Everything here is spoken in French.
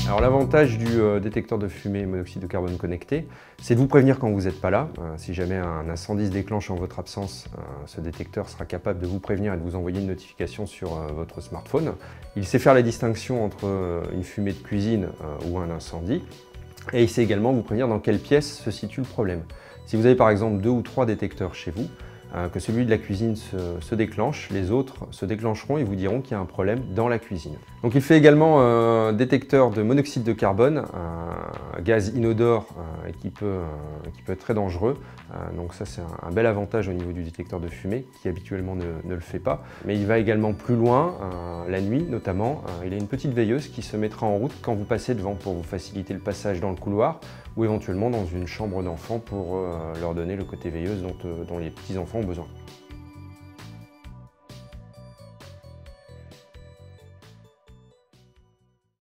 Alors l'avantage du détecteur de fumée monoxyde de carbone connecté, c'est de vous prévenir quand vous n'êtes pas là. Si jamais un incendie se déclenche en votre absence, ce détecteur sera capable de vous prévenir et de vous envoyer une notification sur votre smartphone. Il sait faire la distinction entre une fumée de cuisine ou un incendie. Et il sait également vous prévenir dans quelle pièce se situe le problème. Si vous avez par exemple 2 ou 3 détecteurs chez vous, que celui de la cuisine se déclenche, les autres se déclencheront et vous diront qu'il y a un problème dans la cuisine. Donc il fait également un détecteur de monoxyde de carbone, un gaz inodore qui peut être très dangereux. Donc ça c'est un bel avantage au niveau du détecteur de fumée qui habituellement ne le fait pas. Mais il va également plus loin, la nuit notamment. Il a une petite veilleuse qui se mettra en route quand vous passez devant pour vous faciliter le passage dans le couloir ou éventuellement dans une chambre d'enfant pour leur donner le côté veilleuse dont les petits enfants ont besoin.